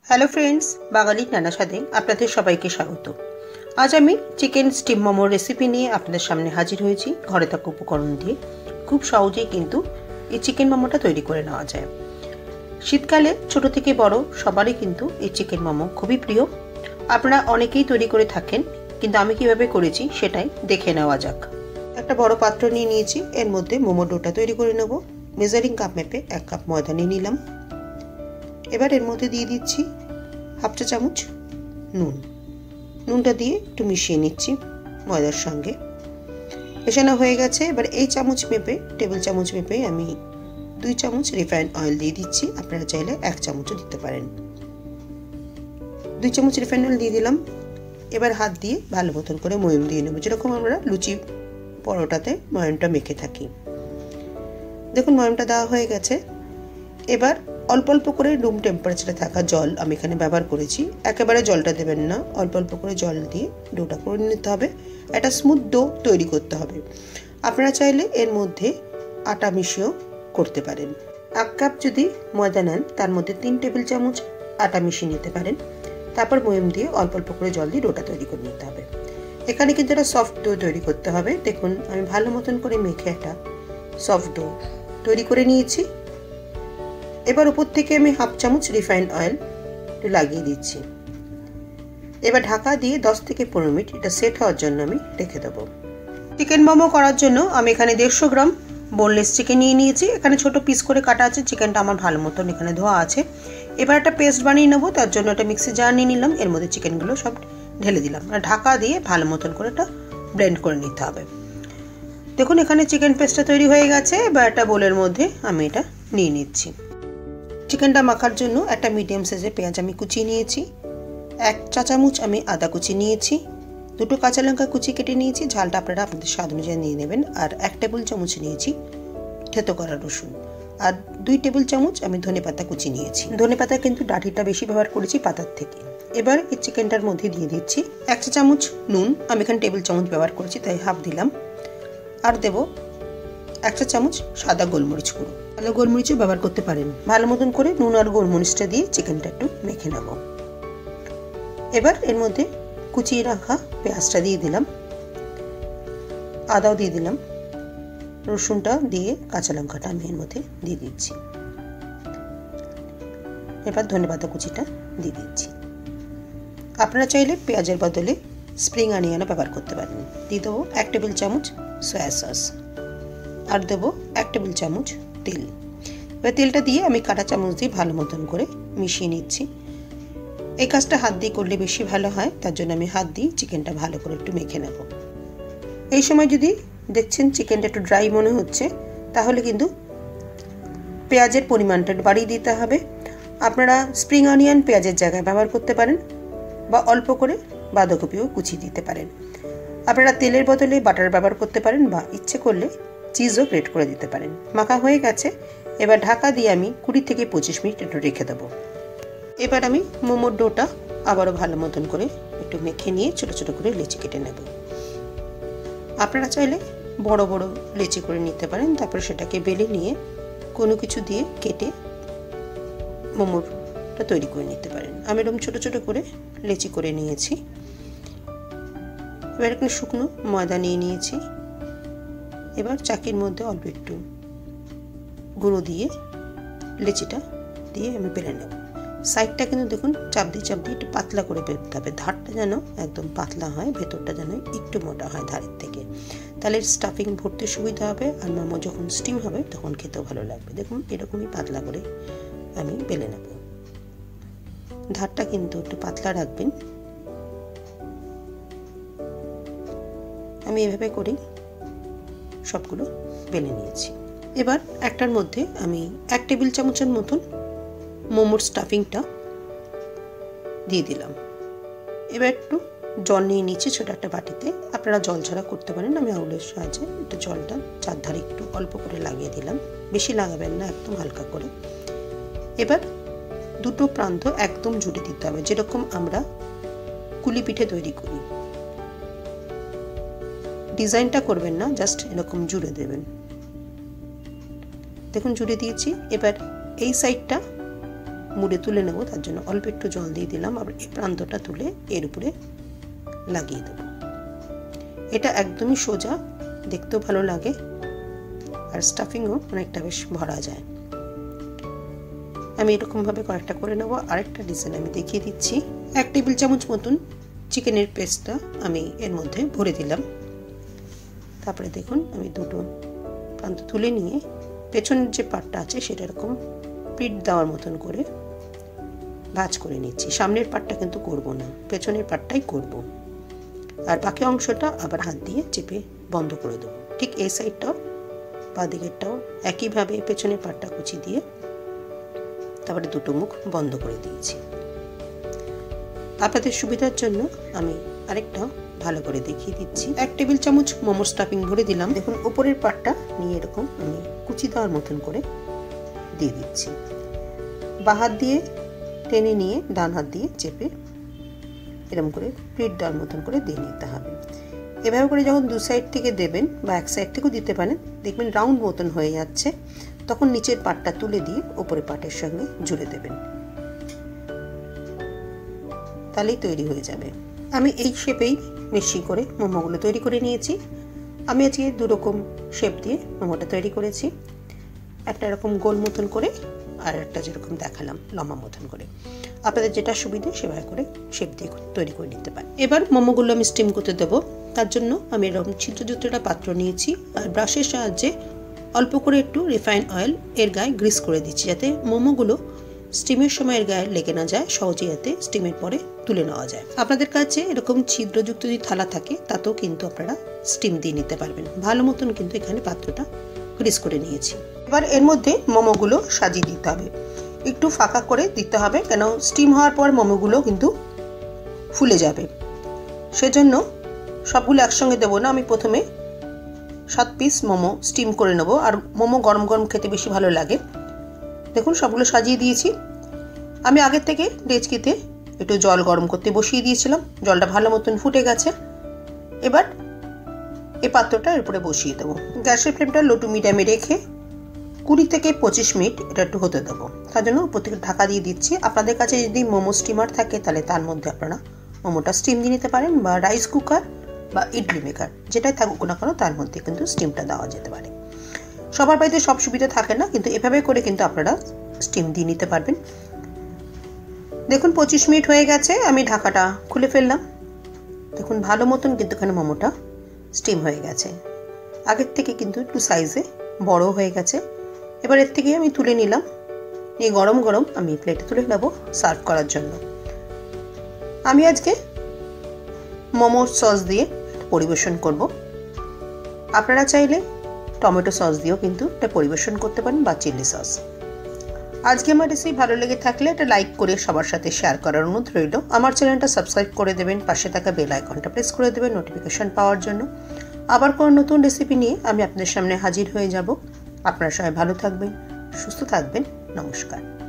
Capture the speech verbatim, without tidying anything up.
Hello friends, বাঙালির নানা স্বাদে আপনাদের সবাইকে স্বাগত। আজ আমি চিকেন স্টিম মোমোর রেসিপি নিয়ে আপনাদের সামনে হাজির হয়েছি। ঘরে থাকা উপকরণ দিয়ে খুব সহজেই কিন্তু এই চিকেন মোমোটা তৈরি করে নেওয়া যায়। শীতকালে ছোট থেকে বড় সবারই কিন্তু এই চিকেন মোমো খুবই প্রিয়। আপনারা অনেকেই তৈরি করে থাকেন, কিন্তু আমি কিভাবে করেছি সেটাই দেখে নেওয়া যাক। একটা বড় পাত্র নিয়ে নিয়েছি, এর মধ্যে মোমো ডোটা তৈরি করে নেব। মেজারিং কাপ মেপে এক কাপ ময়দা নিয়ে নিলাম। এবার এর মধ্যে দিয়ে দিচ্ছি হাফ চা চামচ নুন। নুনটা দিয়ে একটু মিশিয়ে নিচ্ছি ময়দার সঙ্গে। মেশানো হয়ে গেছে। এবার এই চামচ মেপে, টেবিল চামচ মেপে আমি দুই চামচ রিফাইন্ড অয়েল দিয়ে দিচ্ছি। আপনারা চাইলে এক চামচও দিতে পারেন। দুই চামচ রিফাইন্ড অয়েল দিয়ে দিলাম। এবার হাত দিয়ে ভালো মতন করে ময়ম দিয়ে নেব, যেরকম আমরা লুচি পরোটাতে ময়মটা মেখে থাকি। দেখুন ময়মটা দেওয়া হয়ে গেছে। এবার অল্প অল্প করে রুম টেম্পারেচারে থাকা জল আমি এখানে ব্যবহার করেছি। একেবারে জলটা দেবেন না, অল্প অল্প করে জল দিয়ে ডোটা করে নিতে হবে। একটা স্মুথ ডো তৈরি করতে হবে। আপনারা চাইলে এর মধ্যে আটা মিশিয়েও করতে পারেন। এক কাপ যদি ময়দা নেন তার মধ্যে তিন টেবিল চামচ আটা মিশিয়ে নিতে পারেন। তারপর ময়ম দিয়ে অল্প অল্প করে জল দিয়ে ডোটা তৈরি করে নিতে হবে। এখানে কিন্তু একটা সফট ডো তৈরি করতে হবে। দেখুন আমি ভালো মতন করে মেখে একটা সফট ডো তৈরি করে নিয়েছি। এবার উপর থেকে আমি হাফ চামচ রিফাইন্ড অয়েল লাগিয়ে দিচ্ছি। এবার ঢাকা দিয়ে দশ থেকে পনেরো মিনিট এটা সেট হওয়ার জন্য আমি রেখে দেবো। চিকেন মোমো করার জন্য আমি এখানে দেড়শো গ্রাম বোনলেস চিকেন নিয়ে নিয়েছি। এখানে ছোট পিস করে কাটা আছে। চিকেনটা আমার ভালো মতন এখানে ধোয়া আছে। এবার একটা পেস্ট বানিয়ে নেবো। তার জন্য একটা মিক্সি জার নিয়ে নিলাম। এর মধ্যে চিকেনগুলো সব ঢেলে দিলাম। ঢাকা দিয়ে ভালো মতন করে এটা ব্লেন্ড করে নিতে হবে। দেখুন এখানে চিকেন পেস্টটা তৈরি হয়ে গেছে। এবার একটা বোলের মধ্যে আমি এটা নিয়ে নিচ্ছি। চিকেনটা মাখার জন্য একটা মিডিয়াম সাইজের পেঁয়াজ আমি কুচিয়ে নিয়েছি। এক চা চামচ আমি আদা কুচি নিয়েছি। দুটো কাঁচা লঙ্কা কুচি কেটে নিয়েছি। ঝালটা আপনারা আপনাদের স্বাদ অনুযায়ী নিয়ে নেবেন। আর এক টেবিল চামচ নিয়েছি থেতো করা রসুন। আর দুই টেবিল চামচ আমি ধনেপাতা কুচি নিয়েছি। ধনেপাতা কিন্তু ডাঁটিটা বেশি ব্যবহার করেছি পাতার থেকে। এবার এই চিকেনটার মধ্যে দিয়ে দিচ্ছি এক চা চামচ নুন। আমি এখানে টেবিল চামচ ব্যবহার করেছি তাই হাফ দিলাম। আর দেবো এক চা চামচ সাদা গোলমরিচ গুঁড়ো। ভালো গোলমরিচও ব্যবহার করতে পারেন। ভালো মতন করে নুন আর গোলমরিচটা দিয়ে চিকেনটা একটু মেখে নেব। এবার এর মধ্যে কুচিয়ে রাখা পেঁয়াজটা দিয়ে দিলাম, আদাও দিয়ে দিলাম, রসুনটা দিয়ে কাঁচা লঙ্কাটা আমি এর মধ্যে দিয়ে দিচ্ছি। এবার ধনেপাতা কুচিটা দিয়ে দিচ্ছি। আপনারা চাইলে পেঁয়াজের বদলে স্প্রিং অনিয়নও ব্যবহার করতে পারেন। দিয়ে দেবো এক টেবিল চামচ সয়া সস। আর দেবো এক টেবিল চামচ তেল। এবার তেলটা দিয়ে আমি কাঁটা চামচ দিয়ে ভালো মতন করে মিশিয়ে নিচ্ছি। এই কাজটা হাত দিয়ে করলে বেশি ভালো হয়, তার জন্য আমি হাত দিয়ে চিকেনটা ভালো করে একটু মেখে নেব। এই সময় যদি দেখছেন চিকেনটা একটু ড্রাই মনে হচ্ছে, তাহলে কিন্তু পেঁয়াজের পরিমাণটা বাড়িয়ে দিতে হবে। আপনারা স্প্রিং অনিয়ন পেঁয়াজের জায়গায় ব্যবহার করতে পারেন, বা অল্প করে বাঁধাকপিও কুচিয়ে দিতে পারেন। আপনারা তেলের বদলে বাটার ব্যবহার করতে পারেন, বা ইচ্ছে করলে চিজও গ্রেট করে দিতে পারেন। মাখা হয়ে গেছে। এবার ঢাকা দিয়ে আমি কুড়ি থেকে পঁচিশ মিনিট একটু রেখে দেবো। এবার আমি মোমোর ডোটা আবারও ভালো মতন করে একটু মেখে নিয়ে ছোট ছোট করে লেচি কেটে নেব। আপনারা চাইলে বড় বড় লেচি করে নিতে পারেন। তারপরে সেটাকে বেলে নিয়ে কোনো কিছু দিয়ে কেটে মোমোরটা তৈরি করে নিতে পারেন। আমি এরকম ছোট ছোট করে লেচি করে নিয়েছি। এবার এখানে শুকনো ময়দা নিয়ে নিয়েছি। এবার চাকির মধ্যে অল্প একটু গুঁড়ো দিয়ে লেচিটা দিয়ে আমি বেলে নেব। সাইডটা কিন্তু দেখুন চাপ দিয়ে চাপ দিয়ে একটু পাতলা করে বেলতে হবে। ধারটা যেন একদম পাতলা হয়, ভেতরটা যেন একটু মোটা হয় ধারের থেকে। তাহলে স্টাফিং ভরতে সুবিধা হবে, আর মোমো যখন স্টিম হবে তখন খেতেও ভালো লাগবে। দেখুন এরকমই পাতলা করে আমি বেলে নেব। ধারটা কিন্তু একটু পাতলা রাখবেন। আমি এভাবে করি সবগুলো বেলে নিয়েছি। এবার একটার মধ্যে আমি এক টেবিল চামচের মতন মোমোর স্টাফিংটা দিয়ে দিলাম। এবার একটু জল নিয়ে নিচ্ছি ছোটো একটা বাটিতে। আপনারা জল ছাড়া করতে পারেন। আমি আঙুলের সাহায্যে একটু জলটা চারধারে একটু অল্প করে লাগিয়ে দিলাম। বেশি লাগাবেন না, একদম হালকা করে। এবার দুটো প্রান্ত একদম জুড়ে দিতে হবে, যেরকম আমরা কুলি পিঠে তৈরি করি। ডিজাইনটা করবেন না, জাস্ট এরকম জুড়ে দেবেন। দেখুন জুড়ে দিয়েছি। এবার এই সাইডটা মুড়ে তুলে নেব, তার জন্য অল্প একটু জল দিয়ে দিলাম। আবার এই প্রান্তটা তুলে এর উপরে লাগিয়ে দেব। এটা একদমই সোজা, দেখতেও ভালো লাগে আর স্টাফিংও অনেকটা বেশ ভরা যায়। আমি এরকমভাবে কয়েকটা করে নেব। আরেকটা ডিজাইন আমি দেখিয়ে দিচ্ছি। এক টেবিল চামচ মতন চিকেনের পেস্টটা আমি এর মধ্যে ভরে দিলাম। তারপরে দেখুন আমি দুটো প্রান্ত তুলে নিয়ে পেছনের যে পাটটা আছে সেটা এরকম পিঠ দেওয়ার মতন করে ভাঁজ করে নিচ্ছি। সামনের পাটটা কিন্তু করব না, পেছনের পাটটাই করব। আর বাকি অংশটা আবার হাত দিয়ে চেপে বন্ধ করে দেবো। ঠিক এই সাইডটাও বা দিকেরটাও একইভাবে পেছনের পাটটা কুচি দিয়ে তারপরে দুটো মুখ বন্ধ করে দিয়েছি। আপনাদের সুবিধার জন্য আমি আরেকটা ভালো করে দেখিয়ে দিচ্ছি। এক টেবিল চামচ মোমো স্টাফিং ভরে দিলাম। দেখুন উপরের পাটটা নিয়ে এরকম আমি কুচি দেওয়ার মতন করে দিয়ে দিচ্ছি। বাঁ হাত দিয়ে টেনে নিয়ে ডান হাত দিয়ে চেপে এরকম করে পিঠ দেওয়ার মতন করে দিয়ে নিতে হবে। এভাবে করে যখন দু সাইড থেকে দেবেন বা এক সাইড থেকেও দিতে পারেন, দেখবেন রাউন্ড মতন হয়ে যাচ্ছে, তখন নিচের পাটটা তুলে দিয়ে উপরের পাটের সঙ্গে জুড়ে দেবেন, তাহলেই তৈরি হয়ে যাবে। আমি এই শেপেই বেশি করে মোমোগুলো তৈরি করে নিয়েছি। আমি আজকে দু রকম শেপ দিয়ে মোমোটা তৈরি করেছি। একটা এরকম গোল মতন করে আর একটা যেরকম দেখালাম লম্বা মতন করে। আপনাদের যেটা সুবিধে সেভাবে করে শেপ দিয়ে তৈরি করে নিতে পারেন। এবার মোমোগুলো আমি স্টিম করতে দেবো। তার জন্য আমি এরকম ছিদ্রযুক্ত একটা পাত্র নিয়েছি আর ব্রাশের সাহায্যে অল্প করে একটু রিফাইন অয়েল এর গায়ে গ্রিস করে দিচ্ছি, যাতে মোমোগুলো স্টিমের সময় এর গায়ে লেগে না যায়, সহজে যাতে স্টিমের পরে তুলে নেওয়া যায়। আপনাদের কাছে এরকম ছিদ্রযুক্ত যদি থালা থাকে তাতেও কিন্তু আপনারা স্টিম দিয়ে নিতে পারবেন। ভালো মতন কিন্তু এখানে পাত্রটা গ্রিস করে নিয়েছি। এবার এর মধ্যে মোমোগুলো সাজিয়ে দিতে হবে, একটু ফাঁকা করে দিতে হবে, কেন স্টিম হওয়ার পর মোমোগুলো কিন্তু ফুলে যাবে। সেজন্য সবগুলো একসঙ্গে দেবো না। আমি প্রথমে সাত পিস মোমো স্টিম করে নেবো, আর মোমো গরম গরম খেতে বেশি ভালো লাগে। দেখুন সবগুলো সাজিয়ে দিয়েছি। আমি আগের থেকে ডেচকিতে একটু জল গরম করতে বসিয়ে দিয়েছিলাম, জলটা ভালো মতন ফুটে গেছে। এবার এই পাত্রটা এর উপরে বসিয়ে দেবো। গ্যাসের ফ্লেমটা লো টু মিডিয়ামে রেখে কুড়ি থেকে পঁচিশ মিনিট এটা একটু হতে দেবো। তার জন্য উপর থেকে ঢাকা দিয়ে দিচ্ছি। আপনাদের কাছে যদি মোমো স্টিমার থাকে তাহলে তার মধ্যে আপনারা মোমোটা স্টিম দিয়ে নিতে পারেন, বা রাইস কুকার বা ইডলি মেকার যেটাই থাকুক না কেন তার মধ্যে কিন্তু স্টিমটা দেওয়া যেতে পারে। সবার বাড়িতে সব সুবিধা থাকে না, কিন্তু এভাবে করে কিন্তু আপনারা স্টিম দিয়ে নিতে পারবেন। দেখুন পঁচিশ মিনিট হয়ে গেছে, আমি ঢাকাটা খুলে ফেললাম। দেখুন ভালো মতন কিন্তু এখানে মোমোটা স্টিম হয়ে গেছে। আগের থেকে কিন্তু একটু সাইজে বড় হয়ে গেছে। এবার এর থেকে আমি তুলে নিলাম, এই গরম গরম আমি প্লেটে তুলে নেব সার্ভ করার জন্য। আমি আজকে মোমোর সস দিয়ে পরিবেশন করব। আপনারা চাইলে টমেটো সস দিয়েও কিন্তু এটা পরিবেশন করতে পারেন, বা চিলি সস। আজকে আমার রেসিপি ভালো লেগে থাকলে এটা লাইক করে সবার সাথে শেয়ার করার অনুরোধ রইল। আমার চ্যানেলটা সাবস্ক্রাইব করে দেবেন, পাশে থাকা বেল আইকনটা প্রেস করে দেবেন নোটিফিকেশন পাওয়ার জন্য। আবার কোনো নতুন রেসিপি নিয়ে আমি আপনাদের সামনে হাজির হয়ে যাব। আপনারা সবাই ভালো থাকবেন, সুস্থ থাকবেন। নমস্কার।